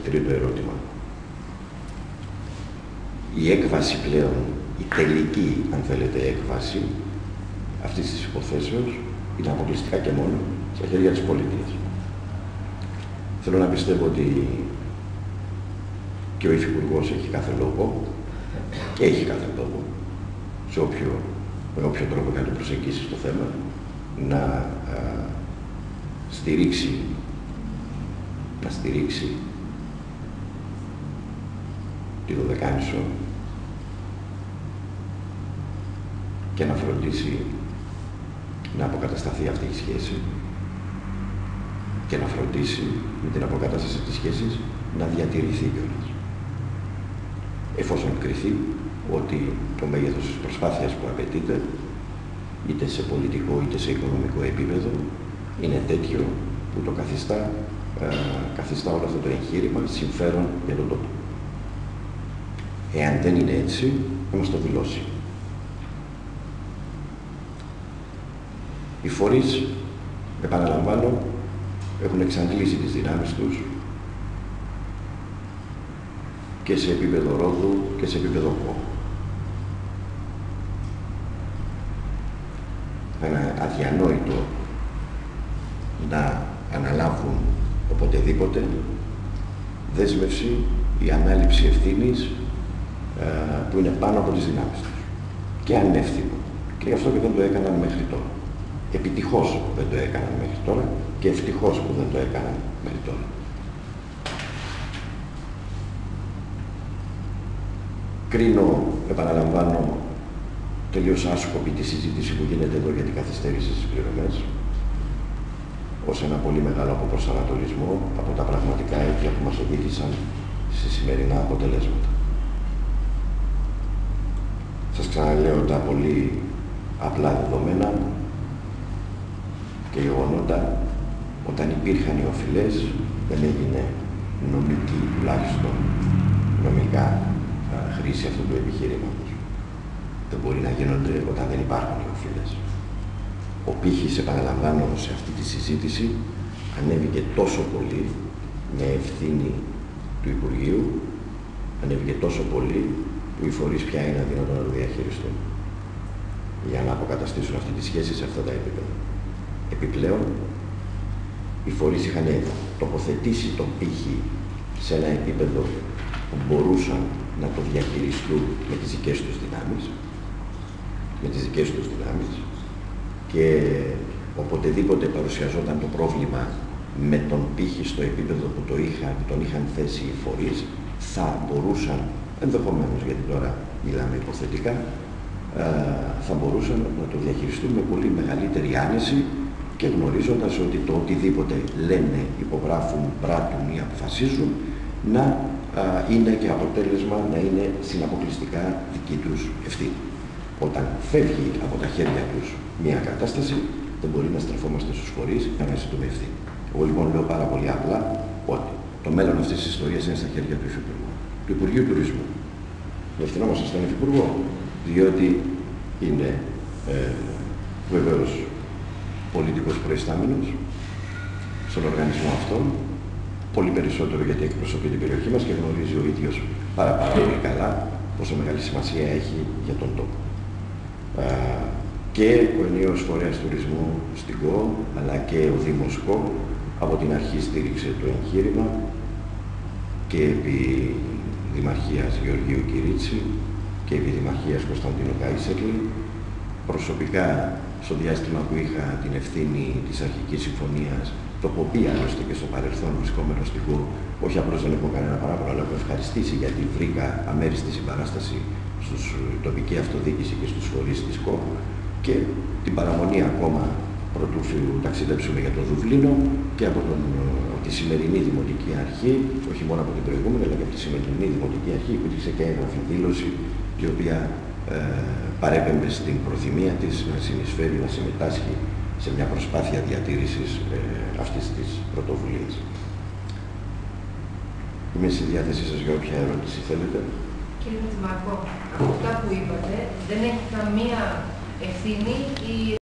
τρίτο ερώτημα. Η έκβαση πλέον, η τελική, αν θέλετε, έκβαση αυτής της υποθέσεως είναι αποκλειστικά και μόνο στα χέρια της πολιτείας. Θέλω να πιστεύω ότι και ο Υφυπουργός έχει κάθε λόγο και έχει κάθε λόγο με όποιο τρόπο να το προσεγγίσει στο θέμα, να στηρίξει τη Δωδεκάνησο και να φροντίσει να αποκατασταθεί αυτή η σχέση και να φροντίσει με την αποκατάσταση της σχέσης να διατηρηθεί κιόλας. Εφόσον κριθεί ότι το μέγεθος της προσπάθειας που απαιτείται, είτε σε πολιτικό είτε σε οικονομικό επίπεδο, είναι τέτοιο που το καθιστά όλο αυτό το εγχείρημα συμφέρον για τον τόπο. Εάν δεν είναι έτσι, θα μας το δηλώσει. Οι φορείς, επαναλαμβάνω, έχουν εξαντλήσει τις δυνάμεις τους και σε επίπεδο Ρόδου και σε επίπεδο ΚΟ. Είναι αδιανόητο να αναλάβουν οποτεδήποτε δέσμευση ή ανάληψη ευθύνης που είναι πάνω από τις δυνάμεις τους και ανεύθυνο. Και γι' αυτό και δεν το έκαναν μέχρι τώρα. Επιτυχώς δεν το έκαναν μέχρι τώρα και ευτυχώς που δεν το έκαναν μέχρι τώρα. Κρίνω, επαναλαμβάνω, τελείως άσκοπη τη συζήτηση που γίνεται εδώ για την καθυστέρηση στις πληρωμές ως ένα πολύ μεγάλο αποπροσανατολισμό από τα πραγματικά αίτια που μας οδήγησαν σε σημερινά αποτελέσματα. Σας ξαναλέω τα πολύ απλά δεδομένα και γεγονότα. Όταν υπήρχαν οι οφειλές, δεν έγινε νομική, τουλάχιστον νομικά, χρήση αυτού του επιχειρήματος. Δεν μπορεί να γίνονται όταν δεν υπάρχουν οι οφειλές. Ο πύχης, επαναλαμβάνω, σε αυτή τη συζήτηση ανέβηκε τόσο πολύ με ευθύνη του Υπουργείου, ανέβηκε τόσο πολύ που οι φορείς πια είναι αδύνατο να το διαχειριστούν για να αποκαταστήσουν αυτή τη σχέση σε αυτά τα επίπεδα. Επιπλέον, οι φορείς είχαν τοποθετήσει τον πύχη σε ένα επίπεδο που μπορούσαν να το διαχειριστούν με τις δικές τους δυνάμεις, και οποτεδήποτε παρουσιαζόταν το πρόβλημα με τον πύχη στο επίπεδο που τον είχαν θέσει οι φορείς, θα μπορούσαν, ενδεχομένως γιατί τώρα μιλάμε υποθετικά, θα μπορούσαν να το διαχειριστούν με πολύ μεγαλύτερη άνεση και γνωρίζοντας ότι το οτιδήποτε λένε, υπογράφουν, πράττουν ή αποφασίζουν να είναι και αποτέλεσμα να είναι συναποκλειστικά δική τους ευθύνη. Όταν φεύγει από τα χέρια τους μια κατάσταση, δεν μπορεί να στρεφόμαστε στους φορείς για να ζητούμε ευθύνη. Εγώ λοιπόν λέω πάρα πολύ απλά ότι το μέλλον αυτής της ιστορίας είναι στα χέρια του Υφυπουργού, του Υπουργείου Τουρισμού. Ευθυνόμαστε στον Υφυπουργό, διότι είναι βεβαίως πολιτικός προϊστάμενος στον οργανισμό αυτόν, πολύ περισσότερο γιατί εκπροσωπεί την περιοχή μας και γνωρίζει ο ίδιος πάρα πολύ καλά πόσο μεγάλη σημασία έχει για τον τόπο. Και ο ενιαίος φορέας τουρισμού στην ΚΟ, αλλά και ο Δήμος ΚΟ, από την αρχή στήριξε το εγχείρημα και επί Δημαρχίας Γεωργίου Κυρίτσι και επί Δημαρχίας Κωνσταντίνου Καϊσέκλη. Προσωπικά, στο διάστημα που είχα την ευθύνη της αρχικής συμφωνίας, το οποίο πει άλλωστε και στο παρελθόν βρισκόμενο στην ΚΟ, όχι απλώς δεν έχω κανένα παράπονο, αλλά έχω ευχαριστήσει γιατί βρήκα αμέριστη συμπαράσταση στους τοπική αυτοδιοίκηση και στους φορείς της ΚΟ, και την παραμονή ακόμα πρωτού ταξιδέψουμε για το Δουβλίνο και από τη σημερινή Δημοτική Αρχή, όχι μόνο από την προηγούμενη, αλλά και από τη σημερινή Δημοτική Αρχή, υπήρξε και έγγραφη δήλωση, η οποία παρέπεμπε στην προθυμία της να συνεισφέρει, να συμμετάσχει σε μια προσπάθεια διατήρησης αυτής της πρωτοβουλίας. Είμαι στη διάθεσή σας για όποια ερώτηση θέλετε. Κύριε Χατζημαρκό, από αυτά που είπατε δεν έχει καμία ευθύνη η